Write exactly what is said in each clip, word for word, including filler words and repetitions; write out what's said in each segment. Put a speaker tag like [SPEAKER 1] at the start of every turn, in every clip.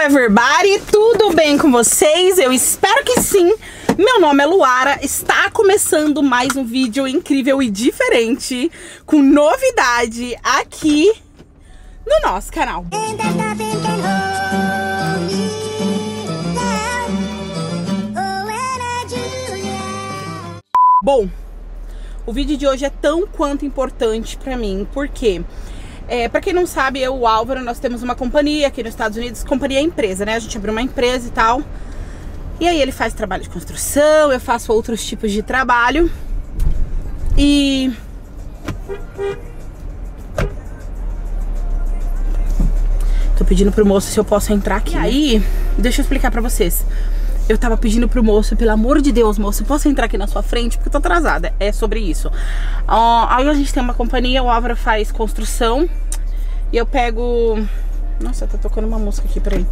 [SPEAKER 1] everybody, tudo bem com vocês? Eu espero que sim. Meu nome é Luara, está começando mais um vídeo incrível e diferente, com novidade aqui no nosso canal. Bom, o vídeo de hoje é tão quanto importante pra mim, porque... É, pra quem não sabe, eu e o Álvaro, nós temos uma companhia aqui nos Estados Unidos, companhia é empresa, né? A gente abriu uma empresa e tal. E aí ele faz trabalho de construção, eu faço outros tipos de trabalho. E... tô pedindo pro moço se eu posso entrar aqui. E aí, deixa eu explicar pra vocês. Eu tava pedindo pro moço, pelo amor de Deus, moço, posso entrar aqui na sua frente? Porque eu tô atrasada, é sobre isso. uh, Aí a gente tem uma companhia, o Álvaro faz construção. E eu pego... Nossa, tá tocando uma música aqui, peraí.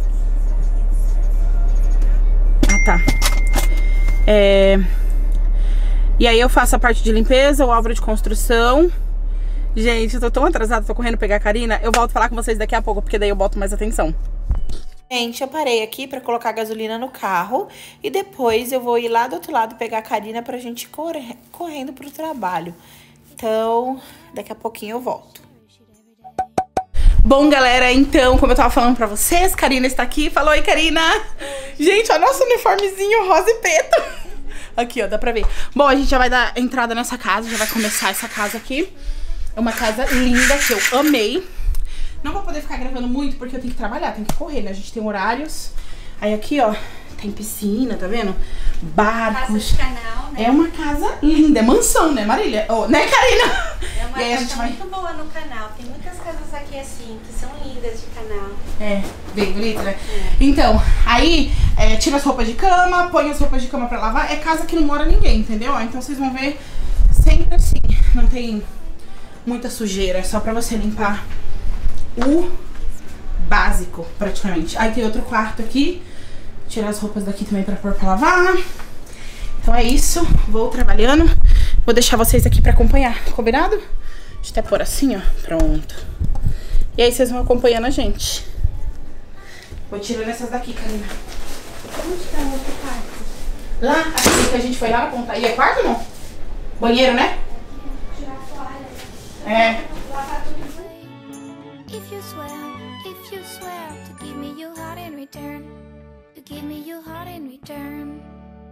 [SPEAKER 1] Ah, tá. É... E aí eu faço a parte de limpeza, o Álvaro de construção. Gente, eu tô tão atrasada, tô correndo pegar a Karina. Eu volto a falar com vocês daqui a pouco, porque daí eu boto mais atenção. Gente, eu parei aqui pra colocar gasolina no carro e depois eu vou ir lá do outro lado pegar a Karina pra gente correr, correndo pro trabalho. Então, daqui a pouquinho eu volto. Bom, galera, então, como eu tava falando pra vocês, Karina está aqui. Falou, oi, Karina! Gente, olha nosso uniformezinho rosa e preto. Aqui, ó, dá pra ver. Bom, a gente já vai dar entrada nessa casa, já vai começar essa casa aqui. É uma casa linda que eu amei. Não vou poder ficar gravando muito porque eu tenho que trabalhar, tenho que correr, né? A gente tem horários. Aí aqui, ó, tem piscina, tá vendo? Barcos.
[SPEAKER 2] Casa de canal, né?
[SPEAKER 1] É uma casa linda, é mansão, né, Marília? Oh, né, Karina?
[SPEAKER 2] É uma
[SPEAKER 1] e aí
[SPEAKER 2] casa
[SPEAKER 1] a gente vai...
[SPEAKER 2] muito boa no canal. Tem muitas casas aqui assim, que são lindas de canal.
[SPEAKER 1] É, bem bonita, né?
[SPEAKER 2] É.
[SPEAKER 1] Então, aí, é, tira as roupas de cama, põe as roupas de cama pra lavar. É casa que não mora ninguém, entendeu? Então vocês vão ver sempre assim. Não tem muita sujeira, é só pra você limpar o básico, praticamente. Aí tem outro quarto aqui. Tirar as roupas daqui também pra pôr pra lavar. Então é isso. Vou trabalhando. Vou deixar vocês aqui pra acompanhar. Combinado? Deixa eu até pôr assim, ó. Pronto. E aí vocês vão acompanhando a gente. Vou tirando essas daqui, Karina.
[SPEAKER 2] Onde tá o outro quarto?
[SPEAKER 1] Lá, aqui que a gente foi lá na ponta. E é quarto ou não? Banheiro, né?
[SPEAKER 2] Tirar a toalha.
[SPEAKER 1] É.
[SPEAKER 2] Lavar tudo.
[SPEAKER 3] If you swear, if you swear to give me your heart in return, to give me your heart in return.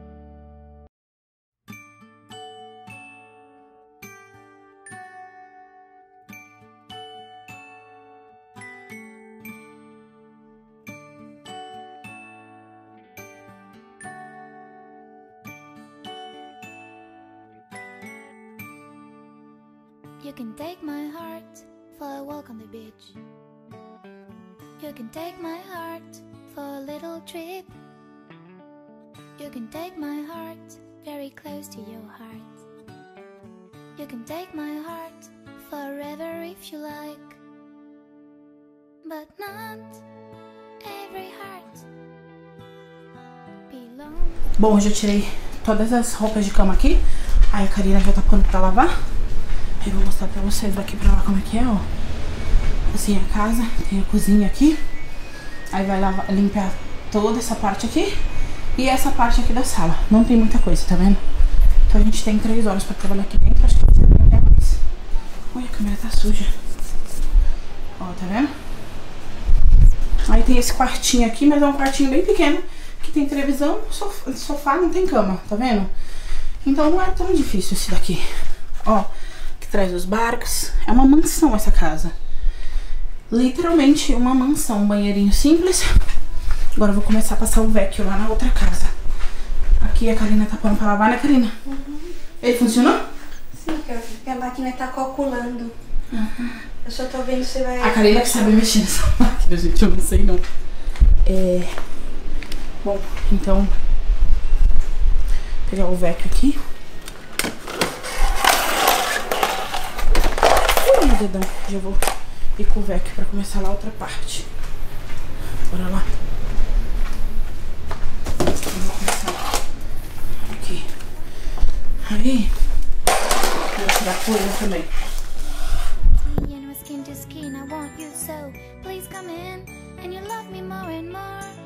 [SPEAKER 3] You can take my heart for a walk on the beach. You can take my heart for a little trip. You can take my heart very close to your heart. You can take my heart forever if you like. But not every heart belongs.
[SPEAKER 1] Bom, eu já tirei todas as roupas de cama aqui. Aí a Karina já tá pondo pra lavar. Eu vou mostrar pra vocês daqui pra lá como é que é, ó. Assim a casa, tem a cozinha aqui. Aí vai lavar, limpar toda essa parte aqui. E essa parte aqui da sala. Não tem muita coisa, tá vendo? Então a gente tem três horas pra trabalhar aqui dentro. Acho que a gente vai trabalhar mais. Olha, a câmera tá suja. Ó, tá vendo? Aí tem esse quartinho aqui, mas é um quartinho bem pequeno. Que tem televisão, sofá, sofá não tem cama, tá vendo? Então não é tão difícil esse daqui. Ó, que traz os barcos. É uma mansão essa casa. Literalmente uma mansão, um banheirinho simples. Agora eu vou começar a passar o vecchio lá na outra casa. Aqui a Karina tá pondo pra lavar, né, Karina?
[SPEAKER 2] Uhum.
[SPEAKER 1] Ele funcionou?
[SPEAKER 2] Sim, porque a máquina tá calculando.
[SPEAKER 1] Uhum.
[SPEAKER 2] Eu só tô vendo se vai...
[SPEAKER 1] A Karina que sabe mexer nessa máquina, gente, eu não sei não. É... Bom, então... Vou pegar o vecchio aqui. Ui, meu dedão, já vou ir com o vecchio pra começar lá a outra parte. Bora lá. Eu vou começar aqui. Aí, vou tirar a poeira também.
[SPEAKER 3] Skin to skin, I want you so. Please come in, and you love me more and more.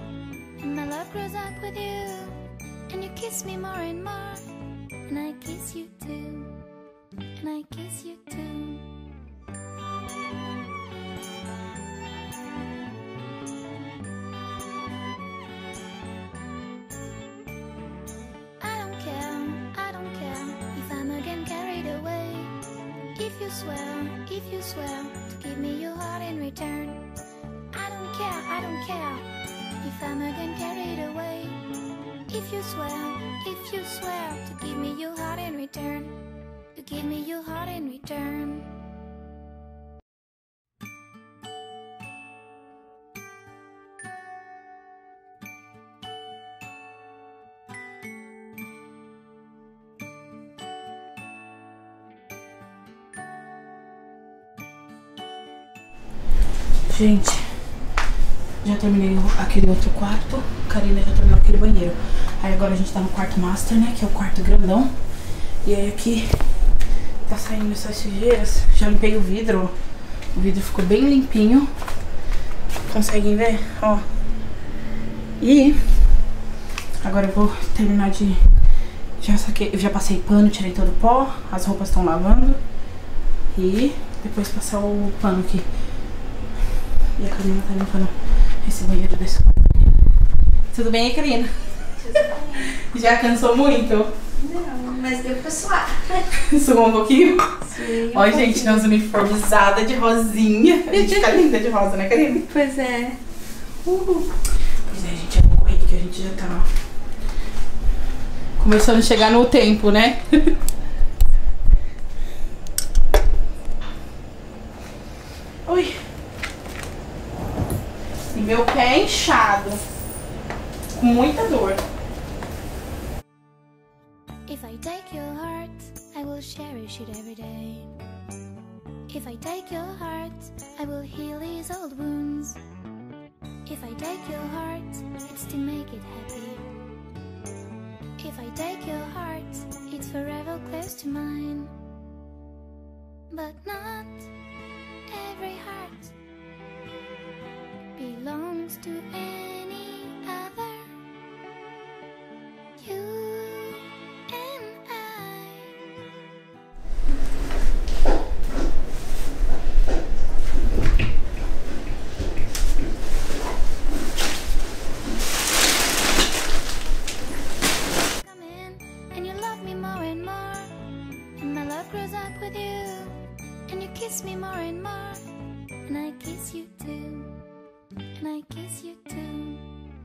[SPEAKER 3] grows up with you, and you kiss me more and more, and I kiss you too, and I kiss you too. I don't care, I don't care if I'm again carried away. If you swear, if you swear to give me your heart in return. I don't care, I don't care if I'm again carried away. If you swear, if you swear to give me your heart in return, to give me your heart in return.
[SPEAKER 1] Gente, já terminei aquele outro quarto. Karina já terminou aquele banheiro. Aí agora a gente tá no quarto master, né? Que é o quarto grandão. E aí aqui tá saindo essas sujeiras. Já limpei o vidro, ó. O vidro ficou bem limpinho. Conseguem ver? Ó. E agora eu vou terminar de... Já saquei, eu já passei pano, tirei todo o pó. As roupas estão lavando. E depois passar o pano aqui. E a Karina tá limpando esse banheiro desse quarto. Tudo bem aí, Karina?
[SPEAKER 2] Tudo bem.
[SPEAKER 1] Já cansou muito?
[SPEAKER 2] Não, mas deu pra suar.
[SPEAKER 1] Suou um pouquinho?
[SPEAKER 2] Sim.
[SPEAKER 1] Ó, gente, nós uniformizada de rosinha. A gente fica linda de rosa, né, Karina?
[SPEAKER 2] Pois é.
[SPEAKER 1] Uhul. Pois é, gente, é vou correr que a gente já tá começando a chegar no tempo, né? Ui. E meu pé é inchado, com muita dor.
[SPEAKER 3] If I take your heart, I will cherish it every day. If I take your heart, I will heal these old wounds. If I take your heart, it's to make it happy. If I take your heart, it's forever close to mine. But not every heart belongs to any other. You and I. Come in and you love me more and more, and my love grows up with you, and you kiss me more and more, and I kiss you too. And I kiss you too.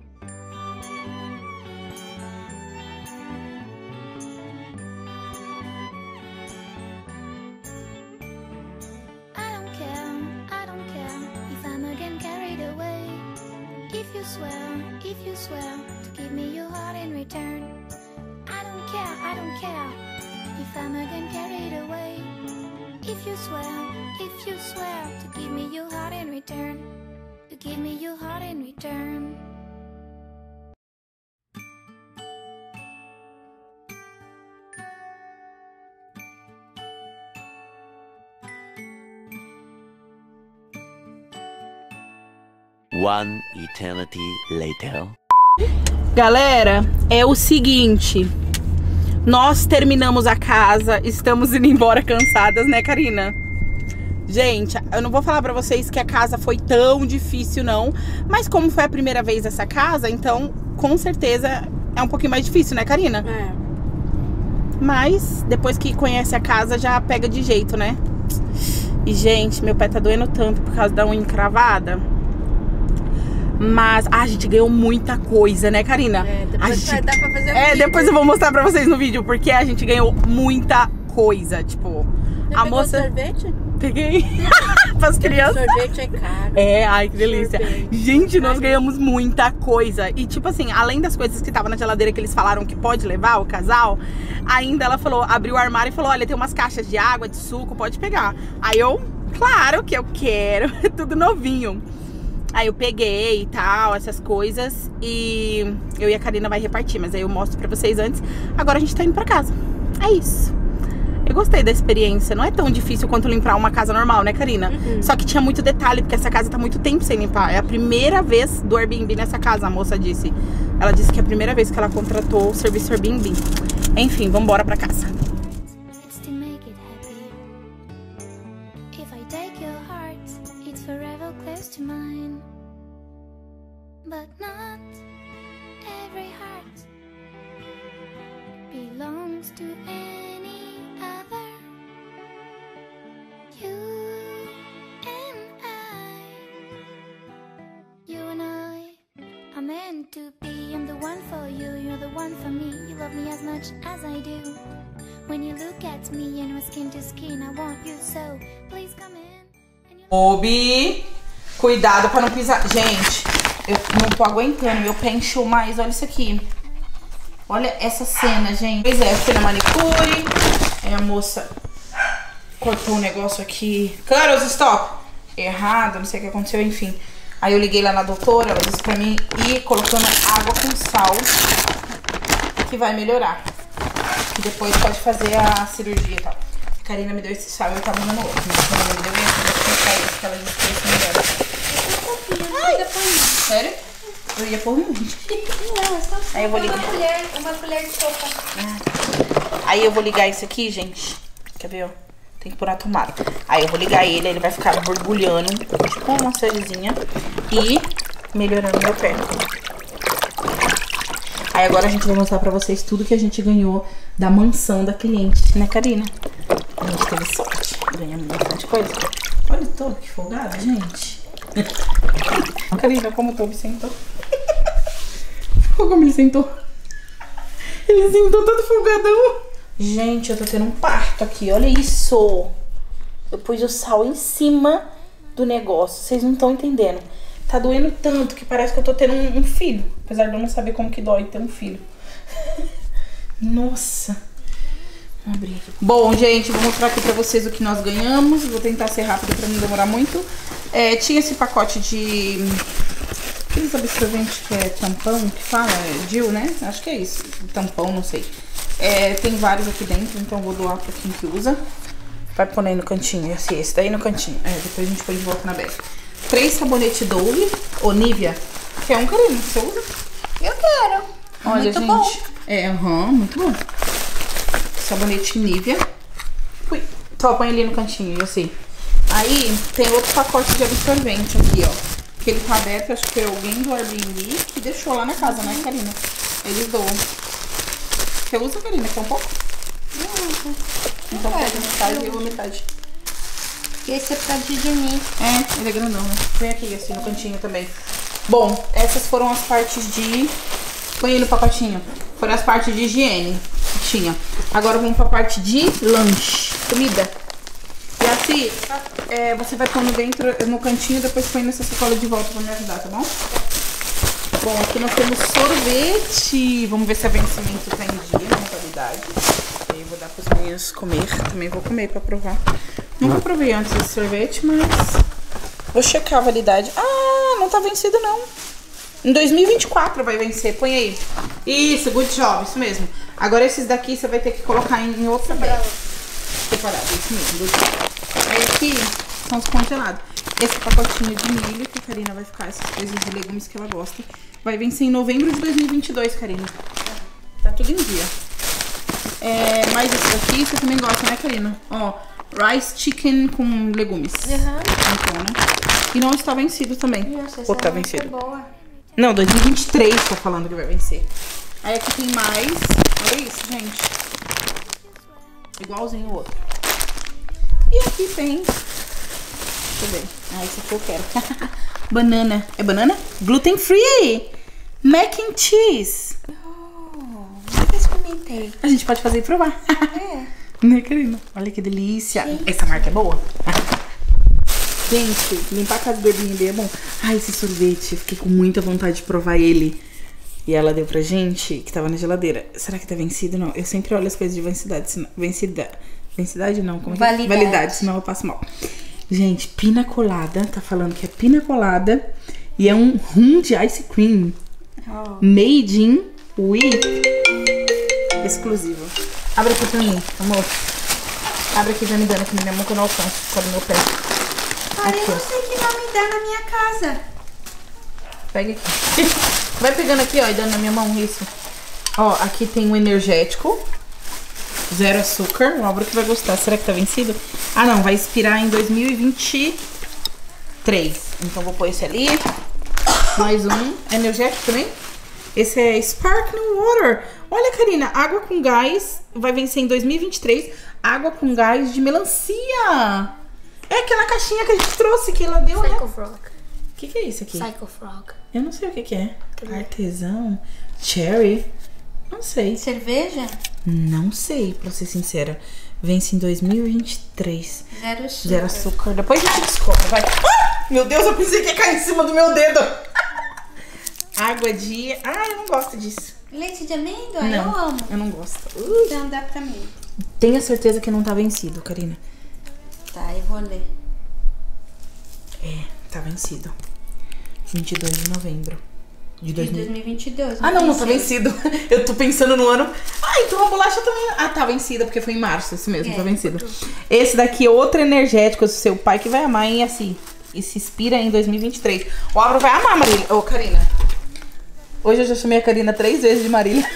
[SPEAKER 3] I don't care, I don't care if I'm again carried away. If you swear, if you swear to give me your heart in return. I don't care, I don't care if I'm again carried away. If you swear, if you swear to give me your heart in return. To give me your heart in return.
[SPEAKER 4] One eternity later.
[SPEAKER 1] Galera, é o seguinte. Nós terminamos a casa, estamos indo embora cansadas, né, Karina? Gente, eu não vou falar pra vocês que a casa foi tão difícil, não. Mas como foi a primeira vez essa casa, então, com certeza, é um pouquinho mais difícil, né, Karina?
[SPEAKER 2] É.
[SPEAKER 1] Mas, depois que conhece a casa, já pega de jeito, né? E, gente, meu pé tá doendo tanto por causa da unha encravada. Mas, ah, a gente ganhou muita coisa, né, Karina?
[SPEAKER 2] É, depois
[SPEAKER 1] a gente...
[SPEAKER 2] vai dar pra fazer
[SPEAKER 1] É,
[SPEAKER 2] vídeo.
[SPEAKER 1] depois eu vou mostrar pra vocês no vídeo, porque a gente ganhou muita coisa, tipo...
[SPEAKER 2] Já
[SPEAKER 1] a
[SPEAKER 2] pegou
[SPEAKER 1] moça...
[SPEAKER 2] sorvete?
[SPEAKER 1] Peguei para as crianças.
[SPEAKER 2] Sorvete é caro.
[SPEAKER 1] É, ai, que delícia.
[SPEAKER 2] Sorvete.
[SPEAKER 1] Gente, nós
[SPEAKER 2] Ai,
[SPEAKER 1] ganhamos muita coisa. E tipo assim, além das coisas que estavam na geladeira que eles falaram que pode levar, o casal, ainda ela falou, abriu o armário e falou, olha, tem umas caixas de água, de suco, pode pegar. Aí eu, claro que eu quero, tudo novinho. Aí eu peguei e tal, essas coisas. E eu e a Karina vai repartir, mas aí eu mostro pra vocês antes. Agora a gente tá indo pra casa. É isso. Eu gostei da experiência. Não é tão difícil quanto limpar uma casa normal, né, Karina?
[SPEAKER 2] Uhum.
[SPEAKER 1] Só que tinha muito detalhe, porque essa casa tá muito tempo sem limpar. É a primeira vez do Airbnb nessa casa, a moça disse. Ela disse que é a primeira vez que ela contratou o serviço Airbnb. Enfim, vamos embora pra casa.
[SPEAKER 3] It's to make it happy. If I take your heart, it's forever close to mine. But not every heart belongs to any other. You and I, you and I are meant to be. I'm the one for you, you're the one for me. You love me as much as I do. When you look at me and we're skin to skin, I want you so. Please come in. And you...
[SPEAKER 1] Obi, cuidado pra não pisar. Gente, eu não tô aguentando, meu pé inchou mais. Olha isso aqui. Olha essa cena, gente. Pois é, eu fui na manicure. Aí a moça cortou um negócio aqui. Carlos, stop! Errado, não sei o que aconteceu, enfim. Aí eu liguei lá na doutora, ela disse pra mim ir colocando água com sal, que vai melhorar. E depois pode fazer a cirurgia e tal. A Karina me deu esse sal e eu tava usando outro. Mas quando ela me deu esse, eu vou colocar esse, que ela disse que esse melhora.
[SPEAKER 2] Ai,
[SPEAKER 1] Sério? Eu ia por muito.
[SPEAKER 2] não, é só
[SPEAKER 1] Aí eu vou ligar.
[SPEAKER 2] uma colher, uma colher de sopa.
[SPEAKER 1] Aí eu vou ligar esse aqui, gente. Quer ver, ó? Tem que pôr a tomada. Aí eu vou ligar ele, ele vai ficar borbulhando, tipo uma massagezinha, e melhorando meu pé. Aí agora a gente vai mostrar pra vocês tudo que a gente ganhou da mansão da cliente, né, Karina? A gente teve sorte, ganhamos bastante coisa. Olha o Toby, que folgado, gente. Karina, como o Toby sentou. Olha como ele sentou. Ele sentou todo folgadão. Gente, eu tô tendo um parto aqui, olha isso. Eu pus o sal em cima do negócio, vocês não estão entendendo. Tá doendo tanto que parece que eu tô tendo um, um filho. Apesar de eu não saber como que dói ter um filho. Nossa. Vamos abrir aqui. Bom, gente, vou mostrar aqui pra vocês o que nós ganhamos. Vou tentar ser rápido pra não demorar muito. É, tinha esse pacote de... aqueles absorventes que é tampão, que fala, é D I U, né? Acho que é isso, tampão, não sei. É, tem vários aqui dentro, então eu vou doar pra quem que usa. Vai pôr aí no cantinho, assim, esse daí no cantinho. É, depois a gente põe de volta na bag. Três sabonete Dove, ou Nivea. Quer um, Karina? Você usa?
[SPEAKER 2] Eu quero.
[SPEAKER 1] Olha,
[SPEAKER 2] muito
[SPEAKER 1] gente.
[SPEAKER 2] bom.
[SPEAKER 1] É, aham, uhum, muito bom. Sabonete Nivea. Ui, só põe ali no cantinho, assim. Aí, tem outro pacote de absorvente aqui, ó. Que ele tá aberto, acho que foi alguém do Airbnb que deixou lá na casa, né, Karina? Eles doam. Você usa, Karina? Quer um pouco?
[SPEAKER 2] Não, não.
[SPEAKER 1] Então
[SPEAKER 2] Eu
[SPEAKER 1] pega
[SPEAKER 2] quero.
[SPEAKER 1] metade e eu vou metade.
[SPEAKER 2] E esse é pra higiene.
[SPEAKER 1] É, ele é grandão, né? Vem aqui, assim, no cantinho também. Bom, essas foram as partes de... Põe aí no pacotinho. Foram as partes de higiene que tinha. Agora vamos pra parte de lanche, comida. E assim, é, você vai pondo dentro, no cantinho, depois põe nessa sacola de volta pra me ajudar, tá bom? Bom, aqui nós temos sorvete. Vamos ver se a vencimento tá em dia, na qualidade. Aí eu vou dar pros meninos comer. Também vou comer pra provar. Nunca provei antes esse sorvete, mas vou checar a validade. Ah, não tá vencido não. Em dois mil e vinte e quatro vai vencer. Põe aí. Isso, good job, isso mesmo. Agora esses daqui você vai ter que colocar em outra bag. Separado, isso mesmo, good job. Aí aqui são os congelados. Esse pacotinho de milho que a Karina vai ficar, essas coisas de legumes que ela gosta, vai vencer em novembro de dois mil e vinte e dois, Karina. Tá tudo em dia. É, mas esse daqui você também gosta, né, Karina? Ó, rice chicken com legumes.
[SPEAKER 2] Uhum.
[SPEAKER 1] Então, né? E não está vencido também.
[SPEAKER 2] Nossa,
[SPEAKER 1] Ou tá
[SPEAKER 2] essa
[SPEAKER 1] vencido?
[SPEAKER 2] é boa.
[SPEAKER 1] Não, dois mil e vinte e três tô falando que vai vencer. Aí aqui tem mais. Olha isso, gente. Igualzinho o outro. E aqui tem... Deixa eu ver. Ah, esse aqui eu quero. Banana. É banana? Gluten free. Mac and cheese.
[SPEAKER 2] Oh, nunca experimentei.
[SPEAKER 1] A gente pode fazer e provar.
[SPEAKER 2] É.
[SPEAKER 1] Né, Karina? Olha que delícia.
[SPEAKER 2] Gente.
[SPEAKER 1] Essa marca é boa. Gente, limpar a casa do Airbnb é bom. Ai, esse sorvete, eu fiquei com muita vontade de provar ele. E ela deu pra gente, que tava na geladeira. Será que tá vencido? Não. Eu sempre olho as coisas de vencicidade. Senão... Vencida... Vencicidade não, como é que é?
[SPEAKER 2] Validade.
[SPEAKER 1] Validade, senão eu passo mal. Gente, pina colada. Tá falando que é pina colada. E é um rum de ice cream.
[SPEAKER 2] Oh.
[SPEAKER 1] Made in with... Exclusivo. Abre aqui pra mim, amor. Abre aqui, vai me dando aqui na minha mão que eu não alcanço. Fica no meu pé.
[SPEAKER 2] Ah,
[SPEAKER 1] Aqui,
[SPEAKER 2] eu
[SPEAKER 1] ó.
[SPEAKER 2] não sei que nome dá na minha casa.
[SPEAKER 1] Pega aqui. Vai pegando aqui, ó, e dando na minha mão isso. Ó, aqui tem um energético. Zero açúcar. O Álvaro que vai gostar. Será que tá vencido? Ah, não. Vai expirar em dois mil e vinte e três. Então vou pôr esse ali. Mais um. Energético também. Esse é Sparkling Water. Olha, Karina. Água com gás. Vai vencer em dois mil e vinte e três. Água com gás de melancia. É aquela caixinha que a gente trouxe que ela deu, né?
[SPEAKER 5] Psycho Frog.
[SPEAKER 1] O que, que é isso aqui?
[SPEAKER 5] Psycho Frog.
[SPEAKER 1] Eu não sei o que, que é. Artesão. Cherry. Não sei.
[SPEAKER 2] Cerveja?
[SPEAKER 1] Não sei, pra ser sincera. Vence em dois mil e vinte e três.
[SPEAKER 2] Zero açúcar.
[SPEAKER 1] Zero açúcar. Depois a gente descobre, vai. Ah! Meu Deus, eu pensei que ia cair em cima do meu dedo. Água de... Ah, eu não gosto disso.
[SPEAKER 2] Leite de amêndoa?
[SPEAKER 1] Não,
[SPEAKER 2] Eu amo.
[SPEAKER 1] eu não gosto. Ui.
[SPEAKER 2] Então dá pra mim.
[SPEAKER 1] Tenha certeza que não tá vencido, Karina.
[SPEAKER 2] Tá, eu vou ler.
[SPEAKER 1] É, tá vencido. vinte e dois de novembro. De dois
[SPEAKER 2] De
[SPEAKER 1] mil.
[SPEAKER 2] dois mil e vinte e dois.
[SPEAKER 1] Ah, não, não tá vencido. Eu tô pensando no ano. Ah, então a bolacha também. Ah, tá vencida, porque foi em março, isso mesmo,
[SPEAKER 2] É.
[SPEAKER 1] tá vencido. Esse daqui é outro energético, seu pai que vai amar, hein, assim. E se expira em dois mil e vinte e três. O Álvaro vai amar, Marília. Ô, Karina. Hoje eu já chamei a Karina três vezes de Marília.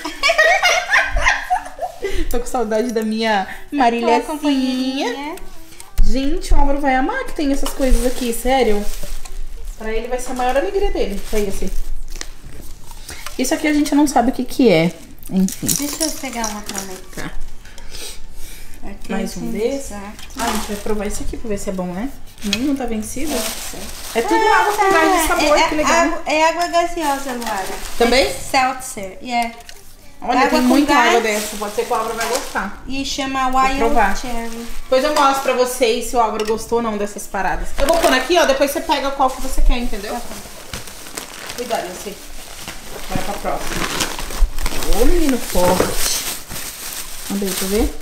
[SPEAKER 1] Tô com saudade da minha Marília.
[SPEAKER 2] companheirinha.
[SPEAKER 1] Gente, o Álvaro vai amar que tem essas coisas aqui, sério. Pra ele vai ser a maior alegria dele. Foi esse. Isso aqui a gente não sabe o que que é. Enfim.
[SPEAKER 2] Deixa eu pegar uma pra ler.
[SPEAKER 1] Tá.
[SPEAKER 2] Aqui
[SPEAKER 1] Mais um
[SPEAKER 2] tem
[SPEAKER 1] desse.
[SPEAKER 2] exato.
[SPEAKER 1] Ah, a gente vai provar isso aqui pra ver se é bom, né? Nem não tá vencido. É tudo água com gás de sabor,
[SPEAKER 2] é,
[SPEAKER 1] que legal.
[SPEAKER 2] Água, é água gaseosa, Luara.
[SPEAKER 1] Também?
[SPEAKER 2] É seltzer, yeah.
[SPEAKER 1] Olha,
[SPEAKER 2] água
[SPEAKER 1] tem
[SPEAKER 2] com
[SPEAKER 1] muita
[SPEAKER 2] gás.
[SPEAKER 1] água dessa. Pode ser que o Álvaro vai gostar.
[SPEAKER 2] E chama
[SPEAKER 1] provar.
[SPEAKER 2] Wild Cherry.
[SPEAKER 1] Depois eu mostro pra vocês se o Álvaro gostou ou não dessas paradas. Eu vou pôr aqui, ó. Depois você pega qual que você quer, entendeu? Cuidado, eu sei. Bora pra próxima. Ô, menino forte. Vamos ver, pra ver?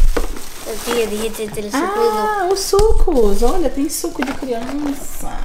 [SPEAKER 1] Ah, os sucos. Olha, tem suco de criança.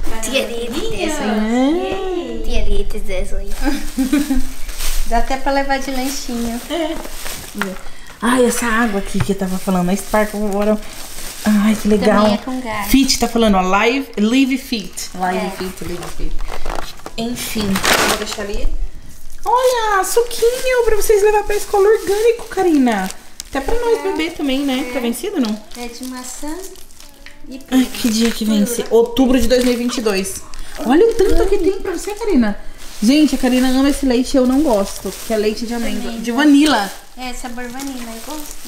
[SPEAKER 2] Dá até pra levar de lanchinho.
[SPEAKER 1] É. Ai, essa água aqui que eu tava falando, a Sparkle Water. Ai, que legal.
[SPEAKER 2] Também é com gás.
[SPEAKER 1] Fit tá falando, ó, live, live fit. Live
[SPEAKER 2] É.
[SPEAKER 1] fit, live fit. Enfim, vou deixar ali. Olha, suquinho pra vocês levar pra escola orgânico, Karina. Até pra nós beber também, né? Tá vencido, não?
[SPEAKER 2] É de maçã e
[SPEAKER 1] Ai, que dia que vence? Outubro de dois mil e vinte e dois. Olha o tanto que tem pra você, Karina. Gente, a Karina ama esse leite e eu não gosto, que é leite de amêndoa.
[SPEAKER 2] Também
[SPEAKER 1] De
[SPEAKER 2] não.
[SPEAKER 1] vanila.
[SPEAKER 2] É, sabor vanilla, eu gosto.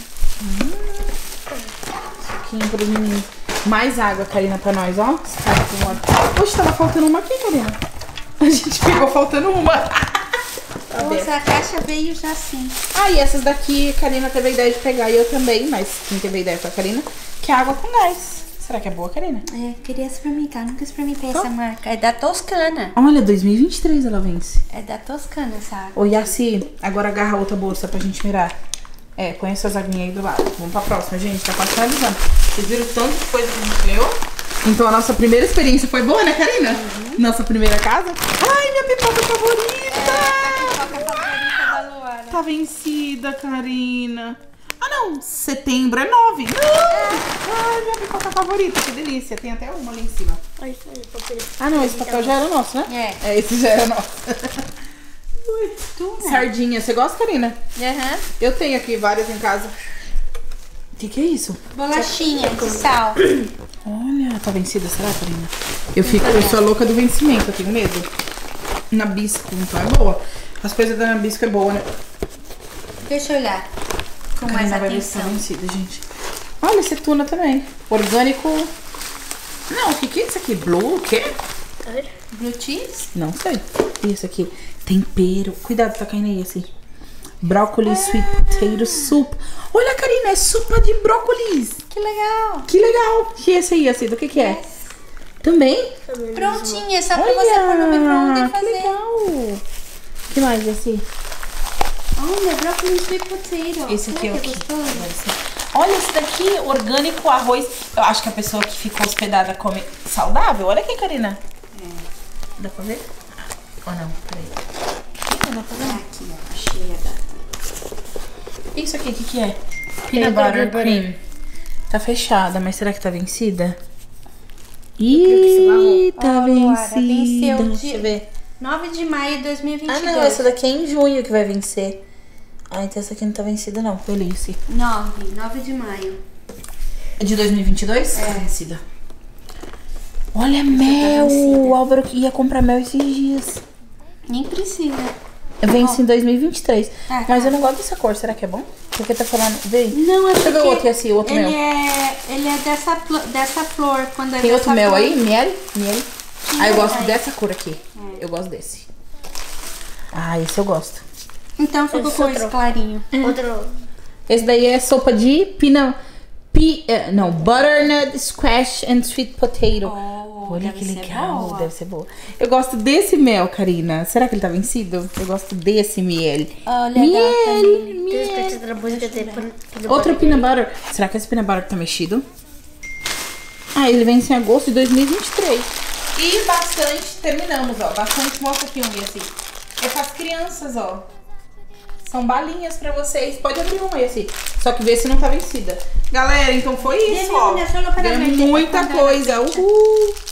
[SPEAKER 1] Suquinho pros meninos. Mais água, Karina, pra nós, ó. Poxa, tava faltando uma aqui, Karina. A gente pegou faltando uma.
[SPEAKER 2] Nossa, a caixa veio já assim.
[SPEAKER 1] Ah, e essas daqui, a Karina teve a ideia de pegar e eu também, mas quem teve a ideia foi a Karina, que é água com gás. Será que é boa, Karina?
[SPEAKER 2] É, queria experimentar, nunca experimentei essa marca. É da Toscana.
[SPEAKER 1] Olha, dois mil e vinte e três ela vence.
[SPEAKER 2] É da Toscana essa água.
[SPEAKER 1] Ô, Yassi, agora agarra outra bolsa pra gente mirar. É, põe essas aguinhas aí do lado. Vamos pra próxima, gente, tá quase finalizando. Vocês viram o tanto de coisa que a gente ganhou? Então a nossa primeira experiência foi boa, né, Karina? Uhum. Nossa primeira casa. Ai, minha pipoca favorita!
[SPEAKER 2] É, a pipoca favorita da Luara.
[SPEAKER 1] Tá vencida, Karina. Ah, não. Setembro é nove. Não. Ai, minha pipoca favorita. Que delícia. Tem até uma ali em cima. Ah, não. Esse papel já era nosso, né?
[SPEAKER 2] É.
[SPEAKER 1] É, esse já era nosso. Ui.
[SPEAKER 2] Tuna.
[SPEAKER 1] Sardinha. Você gosta, Karina?
[SPEAKER 2] Aham.
[SPEAKER 1] Eu tenho aqui várias em casa. O que que é isso?
[SPEAKER 2] Bolachinha de sal.
[SPEAKER 1] Olha, tá vencida, será, Karina? Eu fico, eu sou a louca do vencimento, eu tenho medo. Nabisco, então é boa. As coisas da Nabisco é boa, né?
[SPEAKER 2] Deixa eu olhar com mais
[SPEAKER 1] Karina vai ver se tá
[SPEAKER 2] atenção.
[SPEAKER 1] vencida, gente. Olha, esse tuna também. Orgânico. Não, o que que é isso aqui? Blue, o quê?
[SPEAKER 2] Blue cheese?
[SPEAKER 1] Não sei. Isso aqui. Tempero. Cuidado, tá caindo aí, assim. Brócolis, sweet potato soup. Olha, Karina, é sopa de brócolis.
[SPEAKER 2] Que legal.
[SPEAKER 1] Que legal. E esse aí, assim, do que que é?
[SPEAKER 2] Yes.
[SPEAKER 1] Também?
[SPEAKER 2] Prontinha, é só pra você pôr no micro-ondas e
[SPEAKER 1] que
[SPEAKER 2] fazer.
[SPEAKER 1] legal. O que mais, assim?
[SPEAKER 2] Olha, brócolis sweet potato.
[SPEAKER 1] Esse aqui é
[SPEAKER 2] Será
[SPEAKER 1] o
[SPEAKER 2] que
[SPEAKER 1] que?
[SPEAKER 2] gostoso?
[SPEAKER 1] Olha esse daqui, orgânico, arroz. Eu acho que a pessoa que ficou hospedada come saudável. Olha aqui, Karina.
[SPEAKER 2] É.
[SPEAKER 1] Dá pra ver? Ou não? Peraí. Ih, não dá pra ver?
[SPEAKER 2] Aqui, ó, cheia da...
[SPEAKER 1] Isso aqui, o que que é? Peanut butter cream. Tá fechada, mas será que tá vencida? Ih, tá vencida.
[SPEAKER 2] Deixa eu ver. nove de maio de dois mil e vinte e dois.
[SPEAKER 1] Ah, não, essa daqui é em junho que vai vencer. Ah, então essa aqui não tá vencida, não. Felice.
[SPEAKER 2] nove, nove de maio.
[SPEAKER 1] É de dois mil e vinte e dois?
[SPEAKER 2] É.
[SPEAKER 1] Tá vencida. Olha, mel. O Álvaro ia comprar mel esses dias.
[SPEAKER 2] Nem precisa.
[SPEAKER 1] Vence em dois mil e vinte e três.
[SPEAKER 2] Ah,
[SPEAKER 1] Mas
[SPEAKER 2] tá.
[SPEAKER 1] eu não gosto dessa cor. Será que é bom? Porque tá falando... Vem.
[SPEAKER 2] Não, é
[SPEAKER 1] Deixa eu ver o
[SPEAKER 2] porque
[SPEAKER 1] outro esse, o outro
[SPEAKER 2] ele
[SPEAKER 1] mel.
[SPEAKER 2] É, ele é dessa, pl- dessa flor. Quando é
[SPEAKER 1] Tem
[SPEAKER 2] dessa
[SPEAKER 1] outro mel
[SPEAKER 2] flor-
[SPEAKER 1] aí? Miel? Miel? Ah, eu gosto
[SPEAKER 2] aí.
[SPEAKER 1] dessa cor aqui. Eu gosto desse. Ah, esse eu gosto.
[SPEAKER 2] Então ficou com esse clarinho.
[SPEAKER 5] Outro.
[SPEAKER 1] Esse daí é sopa de pina... Pi, eh, não, butternut squash and sweet potato.
[SPEAKER 2] Oh,
[SPEAKER 1] Olha
[SPEAKER 2] deve
[SPEAKER 1] que
[SPEAKER 2] ser
[SPEAKER 1] legal,
[SPEAKER 2] boa.
[SPEAKER 1] deve ser boa. Eu gosto desse mel, Karina. Será que ele tá vencido? Eu gosto desse miel.
[SPEAKER 2] Olha,
[SPEAKER 1] miel,
[SPEAKER 2] gata,
[SPEAKER 1] miel.
[SPEAKER 5] Respeito da música de peanut
[SPEAKER 1] Outro
[SPEAKER 5] butter.
[SPEAKER 1] peanut butter. Será que esse peanut butter tá mexido? Ah, ele vence em agosto de dois mil e vinte e três. E bastante, terminamos, ó. Bastante, mostra aqui um assim. É pras crianças, ó. São balinhas pra vocês. Pode abrir uma aí, assim. Só que vê se não tá vencida. Galera, então foi isso,
[SPEAKER 2] Deve
[SPEAKER 1] ó.
[SPEAKER 2] olhar só no
[SPEAKER 1] Ganhamos
[SPEAKER 2] pagamento,
[SPEAKER 1] muita
[SPEAKER 2] pra contar
[SPEAKER 1] coisa. Uhul.